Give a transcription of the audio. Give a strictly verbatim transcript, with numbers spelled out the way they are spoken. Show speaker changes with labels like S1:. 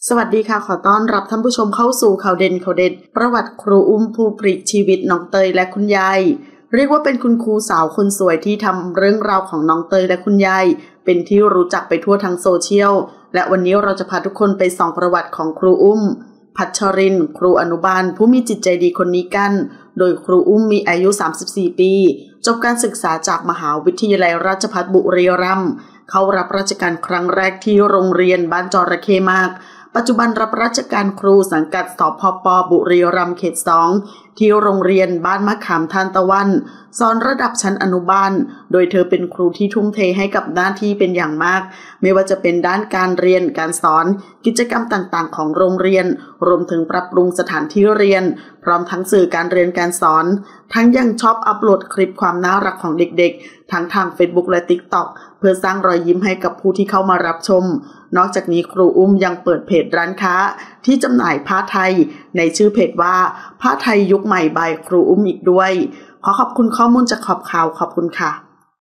S1: สวัสดีค่ะขอต้อนรับท่านผู้ชมเข้าสู่ข่าวเด่นข่าวเด็ดประวัติครูอุ้มผู้ปลิดชีวิตน้องเตยและคุณยายเรียกว่าเป็นคุณครูสาวคนสวยที่ทำเรื่องราวของน้องเตยและคุณยายเป็นที่รู้จักไปทั่วทั้งโซเชียลและวันนี้เราจะพาทุกคนไปส่องประวัติของครูอุ้มพัชรินทร์ครูอนุบาลผู้มีจิตใจดีคนนี้กันโดยครูอุ้มมีอายุสามสิบสี่ปีจบการศึกษาจากมหาวิทยาลัยราชภัฏบุรีรัมย์เข้ารับราชการครั้งแรกที่โรงเรียนบ้านจระเข้มากปัจจุบันรับราชการครูสังกัดสพป.บุรีรัมย์เขตสองที่โรงเรียนบ้านมะขามทานตะวันสอนระดับชั้นอนุบาลโดยเธอเป็นครูที่ทุ่มเทให้กับหน้าที่เป็นอย่างมากไม่ว่าจะเป็นด้านการเรียนการสอนกิจกรรมต่างๆของโรงเรียนรวมถึงปรับปรุงสถานที่เรียนพร้อมทั้งสื่อการเรียนการสอนทั้งยังชอบอัปโหลดคลิปความน่ารักของเด็กๆทั้งทาง Facebook และ TikTok เพื่อสร้างรอยยิ้มให้กับผู้ที่เข้ามารับชมนอกจากนี้ครูอุ้มยังเปิดเพจร้านค้าที่จำหน่ายผ้าไทยในชื่อเพจว่าผ้าไทยยุคใหม่บายครูอุ้มอีกด้วยขอขอบคุณข้อมูลจากขอบข่าวขอบคุณค่ะ